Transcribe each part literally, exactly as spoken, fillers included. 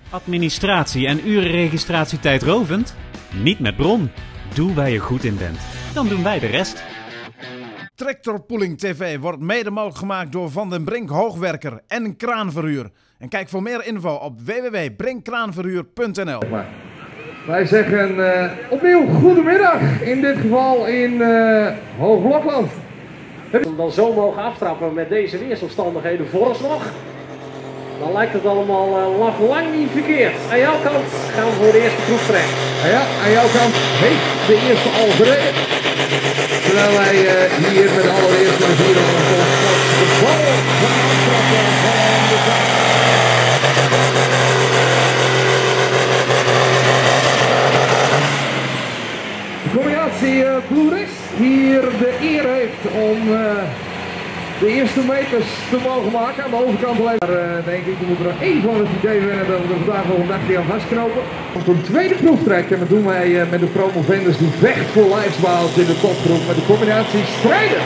Administratie en urenregistratie tijdrovend? Niet met Bron. Doe waar je goed in bent. Dan doen wij de rest. Tractorpooling T V wordt mede mogelijk gemaakt door Van den Brink Hoogwerker en Kraanverhuur. En kijk voor meer info op w w w punt brinkkraanverhuur punt n l. Wij zeggen uh, opnieuw goedemiddag, in dit geval in uh, Hoogblokland. Om dan zo mogen aftrappen met deze weersomstandigheden vooralsnog, dan lijkt het allemaal uh, lang, lang niet verkeerd. Aan jouw kant gaan we voor de eerste proeftrek. En ja, aan jouw kant heeft de eerste al gereden. Terwijl wij uh, hier met de allereerste vier de bal gaan aftrappen van de kant. De combinatie uh, Blue Race hier de eer heeft om uh, de eerste meters te mogen maken. Aan de overkant alleen maar uh, denk ik, we moeten er één van het idee winnen dat we er vandaag nog een dagje aan vastknopen. Op een tweede proeftrek en dat doen wij uh, met de promovendus die vecht voor lijfsbaals in de topgroep met de combinatie strijden.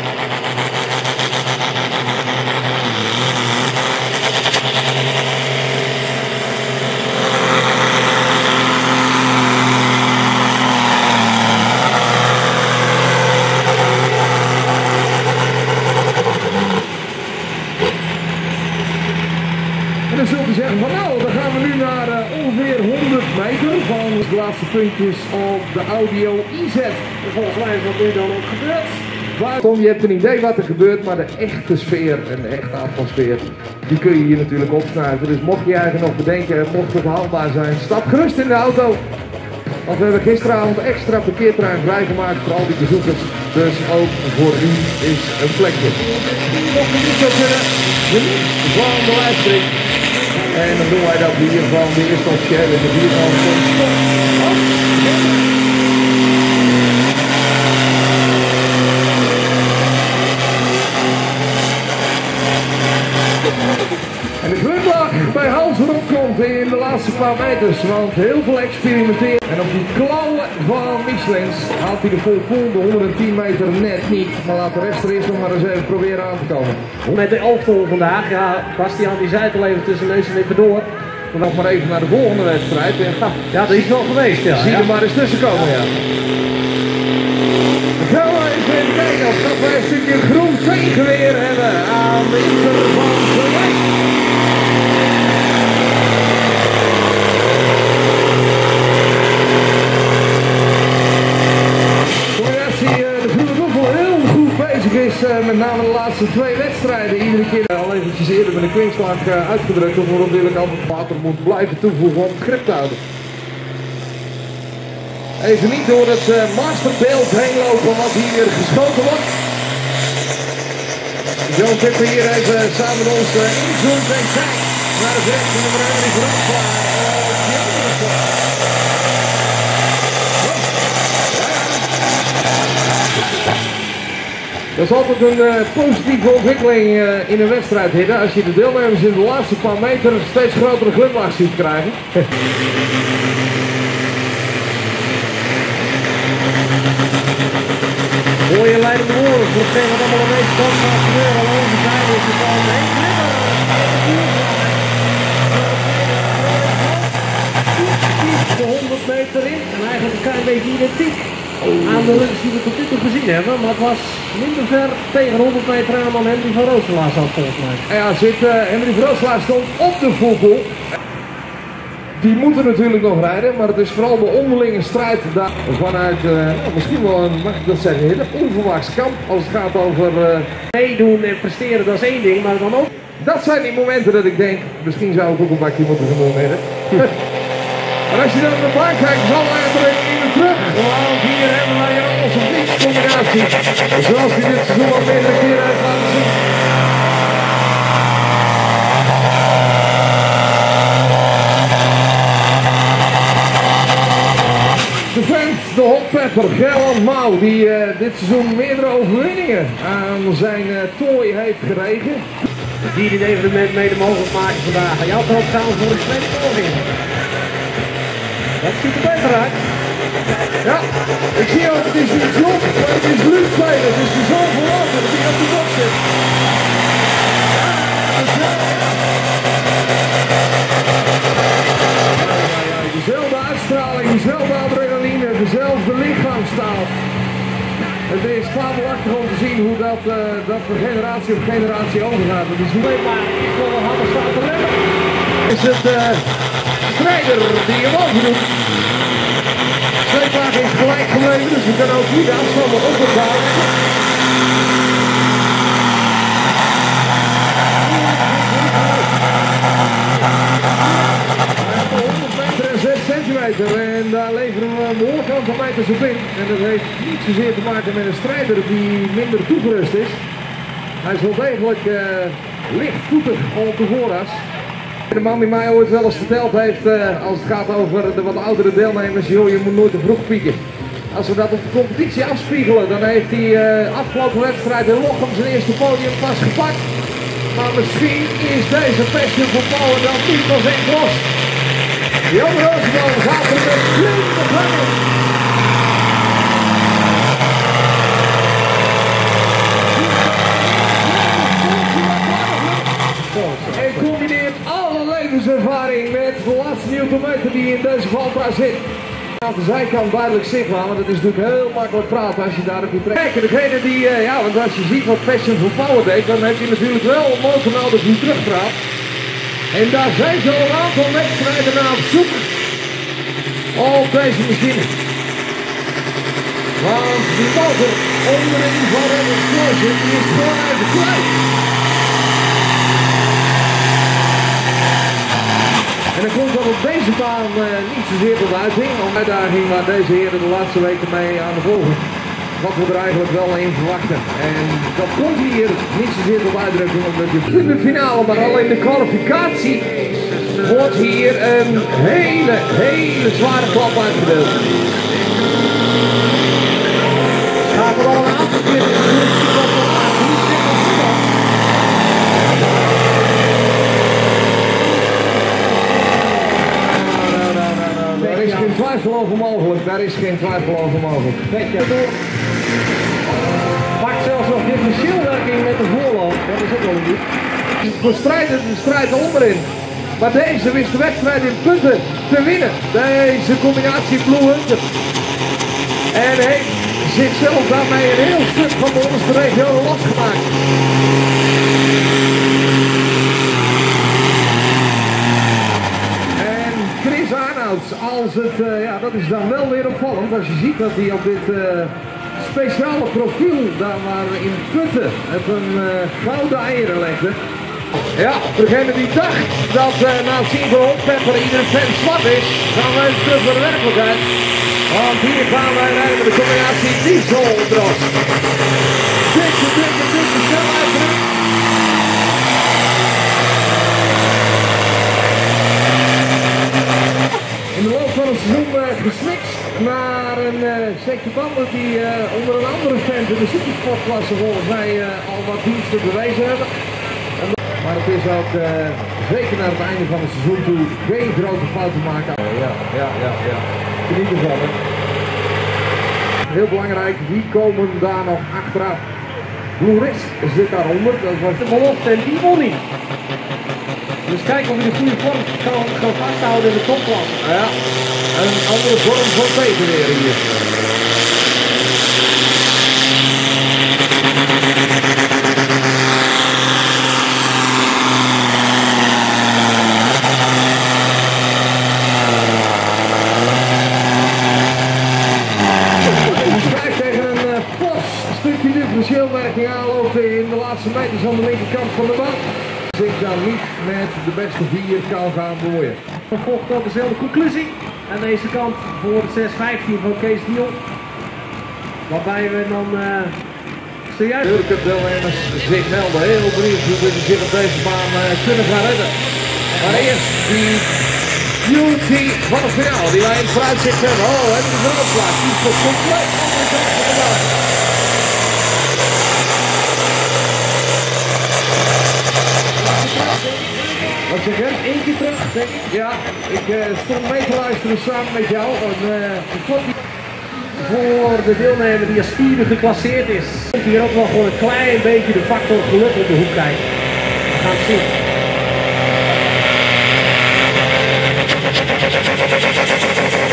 En dan zult u zeggen van nou, dan gaan we nu naar uh, ongeveer honderd meter van de laatste puntjes op de audio I Z. En volgens mij is wat nu dan ook gebeurd. Maar Tom, je hebt een idee wat er gebeurt, maar de echte sfeer en de echte atmosfeer, die kun je hier natuurlijk opsnuiven. Dus mocht je eigenlijk nog bedenken, mocht het haalbaar zijn, stap gerust in de auto. Want we hebben gisteravond extra parkeerterrein vrijgemaakt voor al die bezoekers. Dus ook voor u is een plekje. Mocht je niet zo kunnen, geniet van de livestream. En dan doen wij dat hier van de eerste officiële en de vier van de stop. En de glimlach bij Hans komt in de laatste paar meters, want heel veel experimenteren. En op die klauwen van Michelins haalt hij de volpool de honderdtien meter net niet. Maar laat de rest er eerst nog maar eens even proberen aan te komen. Met de elftal vandaag, ja, Bastiaan die zei het al even tussen neus en lippen door. We nog maar even naar de volgende wedstrijd. En, ja, ja, dat is wel geweest, ja. Zie ja. er maar eens tussen komen, ja. Dan gaan we even kijken of dat wij een stukje groen tegenweer hebben aan de Inter van de Wijk. De Groene Buffel heel goed bezig is, uh, met name de laatste twee wedstrijden. Iedere keer uh, al eventjes eerder met een kwinkslag uh, uitgedrukt. Of we natuurlijk altijd water moet blijven toevoegen om het grip te houden. Even niet door het uh, masterbeeld heen lopen wat hier geschoten wordt. Johan Tipper hier even samen met ons uh, inzoomt en kijkt naar de verre van nummer één die vooraf klaar. Dat is altijd een uh, positieve ontwikkeling uh, in een wedstrijd, hidden, als je de deelnemers in de laatste paar meter een steeds grotere glimlach ziet krijgen. Hoor je leidende woorden voor hetgeen wat allemaal een beetje kan gaan gebeuren. Aan onze zijde is het al een glimmer. De honderd meter in en eigenlijk een klein beetje identiek aan de lunch die we tot nu toe gezien hebben, maar het was minder ver tegen honderd meter aan dan Henry van Roosendaal zat volgens mij. Ja, zit, uh, Henry van Roosendaal stond op de voorpool. Die moeten natuurlijk nog rijden, maar het is vooral de onderlinge strijd daar vanuit, uh, nou, misschien wel een, mag ik dat zeggen, een onverwachts kamp als het gaat over uh, meedoen en presteren, dat is één ding, maar dan ook. Dat zijn die momenten dat ik denk, misschien zou ik ook een bakje moeten gaan doen. Maar als je dan op de baan kijkt, zal hij er even terug. Want hier hebben wij een alles of niets combinatie. Zoals hij dit seizoen al meerdere keren heeft laten zien. De vent, de hot pepper, Gerland Mouw, die uh, dit seizoen meerdere overwinningen aan zijn uh, tooi heeft geregen. Die dit evenement mede mogelijk maken vandaag. Aan jouw kant gaan we voor de tweede poging. Dat ziet er beter uit. Ja, ik zie ook, het is niet vlot, maar het is luchtspelen. Het is zo verwacht dat hij op de box zit. Ja, dat is wel, ja. uitstraling, dezelfde adrenaline, dezelfde lichaamstaal. Het is fabelachtig om te zien hoe dat, uh, dat van generatie op generatie overgaat. Het is niet maar ik wil een harde staan te remmen. Is het uh, Strijder die hem overdoet. Sleepwagen is gelijk gebleven, dus we kunnen ook hier de afstand nog opbouwen. Centimeter en daar leveren we een behoorlijk aantal meters op in. En dat heeft niet zozeer te maken met een strijder die minder toegerust is. Hij is wel degelijk uh, lichtvoetig op de vooras. De man die mij ooit wel eens verteld heeft, uh, als het gaat over de wat oudere deelnemers, joh, je moet nooit te vroeg pieken. Als we dat op de competitie afspiegelen, dan heeft hij uh, afgelopen wedstrijd in Lochem zijn eerste podium pas gepakt. Maar misschien is deze Passion for Power dan niet pas echt los. Jan Roosendaal gaat er met flink beginnen. En combineert alle levenservaring met de laatste newtonmeter die in deze valprijs zit. Aan de zijkant duidelijk zichtbaar, maar dat is natuurlijk heel makkelijk praten als je daar op je trekt. Kijk, degene die, uh, ja, want als je ziet wat Passion for Power deed, dan heb je natuurlijk wel een motor nodig die terugpraat. En daar zijn ze al een aantal wedstrijden naar op zoek op deze machine. Want die motor onderin van de explosie die is gewoon even kwijt. En dan komt dat op deze baan uh, niet zozeer tot uiting. Een uitdaging waar deze heren de laatste weken mee aan de volgen. Wat we er eigenlijk wel in verwachten. En dat komt hier niet zozeer tot uitdrukking omdat je in de finale, maar al in de kwalificatie wordt hier een hele, hele zware klap uitgedeeld. Gaat er al een aantal keer in de Daar is geen twijfel over mogelijk, daar is geen twijfel over mogelijk. Maakt zelfs nog differentiëelwerking met de voorloop, dat is ook wel goed. We strijden de strijd onderin, maar deze wist de wedstrijd in punten te winnen. Deze combinatie Blue Hunter. En heeft zichzelf daarmee een heel stuk van de onderste regio losgemaakt. En Chris Arnouds, als het, uh, ja dat is dan wel weer opvallend als je ziet dat hij op dit uh, speciale profiel, daar waar we in Putten het een uh, gouden eieren legde. Ja, degene die dacht dat uh, na het zien van Hotpepper iedere fan zwart is, gaan wij even terug naar de werkelijkheid. Want hier gaan wij rijden met de combinatie diesel-dros. Dikke, dikke, dikke snelheid. In de loop van het seizoen uh, geswitcht naar een uh, setje banden die uh, onder een andere vent in de supersportklasse volgens mij uh, al wat diensten bewezen hebben. En, maar het is ook uh, zeker naar het einde van het seizoen toe geen grote fouten maken. Ja, ja, ja, ja. Geniet ervan, hè. Heel belangrijk, wie komen daar nog achteraan? Blue Risk zit daaronder, dat was de belofte en die won niet. Dus kijk of je de goede vorm kan, kan vasthouden in de topklasse. Ja, een andere vorm van beter weer hier. Differentiëelwerking aanlopen in de laatste meters aan de linkerkant van de baan. Als ik dan niet met de beste vier kan gaan bemoeien. Vervolgt ook dezelfde conclusie. Aan deze kant voor de zes vijftien van Kees Dion. Waarbij we dan uh, zojuist... De Cup deelnemers zich melden. Heel benieuwd hoe we zich op deze baan uh, kunnen gaan redden. Maar eerst die beauty van de finale die wij in het vooruitzicht hebben. Oh, het is een opslag. Die is compleet andere kant van de baan. Wat zeg je? Eén keer terug, denk ik. Ja, ik uh, stond mee te luisteren samen met jou. En, uh, voor de deelnemer die als vierde geclasseerd is, komt hier ook wel gewoon een klein beetje de factor geluk op de hoek kijken. We gaan het zien. We'll be right back.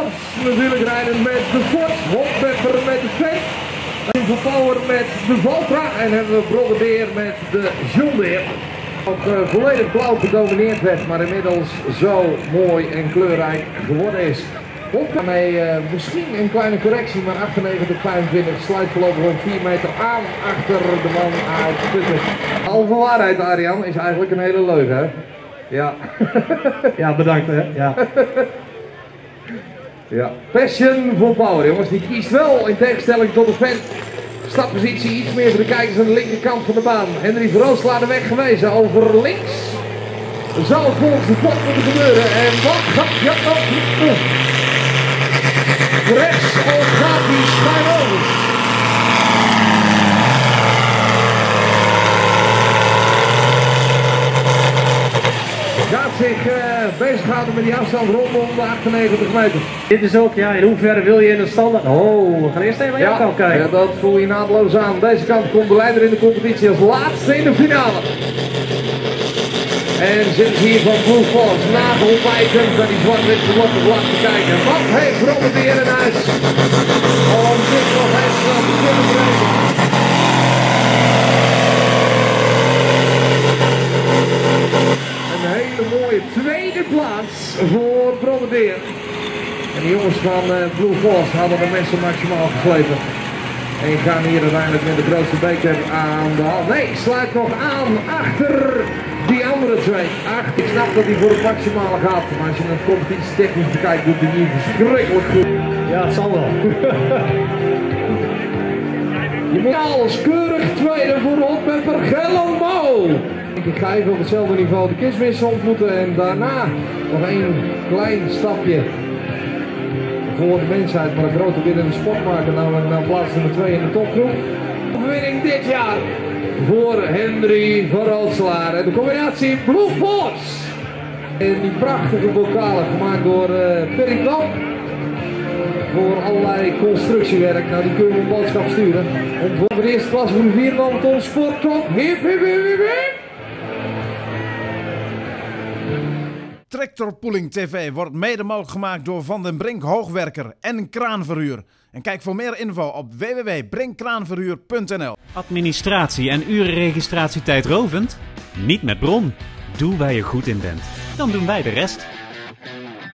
Force natuurlijk rijden met de Ford. Hopwepper met de Vent. Van Power met de Valtra. En hebben we Broggebeer met de John Deere. Ook uh, volledig blauw gedomineerd werd, maar inmiddels zo mooi en kleurrijk geworden is. Op daarmee uh, misschien een kleine correctie, maar achtennegentig vijfentwintig sluit voorlopig een vier meter aan achter de man uit Putten. Al van waarheid, Arjan, is eigenlijk een hele leugen, hè? Ja. Ja, bedankt hè. Ja. Ja. Passion for Power, jongens, die kiest wel in tegenstelling tot de vent. Startpositie iets meer voor de kijkers aan de linkerkant van de baan. Henry Verhoost laat de weg gewezen over links. Zal het volgens de pot moeten gebeuren. En wat gaat ja, oh, rechts of gaat hij schuin over? Gaat zich uh, bezighouden met die afstand rondom de achtennegentig meter. Dit is ook, ja, in hoeverre wil je in een standaard... Oh, we gaan eerst even aan jouw kant kijken. Ja, dat voel je naadloos aan. Deze kant komt de leider in de competitie als laatste in de finale. En zit hier van Blue Force nagelwijkend naar die zwart-witte blokken vlak te kijken. Wat heeft Broggebeer in huis? Om dit nog even te kunnen breken. Een hele mooie tweede plaats voor Broggebeer. En de jongens van uh, Blue Force hadden de mensen maximaal geslepen. En gaan hier uiteindelijk met de grootste beker aan de hand. Nee, sluit nog aan achter die andere twee. Ach, ik snap dat hij voor het maximale gaat. Maar als je het competitie technisch bekijkt, doet hij niet verschrikkelijk goed. Ja, het zal wel. Je moet alles keurig tweede voor de Hopwepper Gelombo. Ik ga even op hetzelfde niveau de Kismissen ontmoeten. En daarna nog één klein stapje voor de mensheid, maar een grote winnende sport maken, namelijk naar plaats nummer twee in de topgroep. Overwinning dit jaar voor Henry Verhoost. En de combinatie Blue Force. En die prachtige bokalen gemaakt door uh, Perry Kamp. Voor allerlei constructiewerk. Nou, die kunnen we een boodschap sturen. En voor de eerste klas voor de vier ton sportclub. Hip, hip, hip, hip, hip. Tractor Pulling T V wordt mede mogelijk gemaakt door Van den Brink Hoogwerker en Kraanverhuur. En kijk voor meer info op w w w punt brinkkraanverhuur punt n l. Administratie en urenregistratietijd rovend? Niet met Bron. Doe waar je goed in bent. Dan doen wij de rest.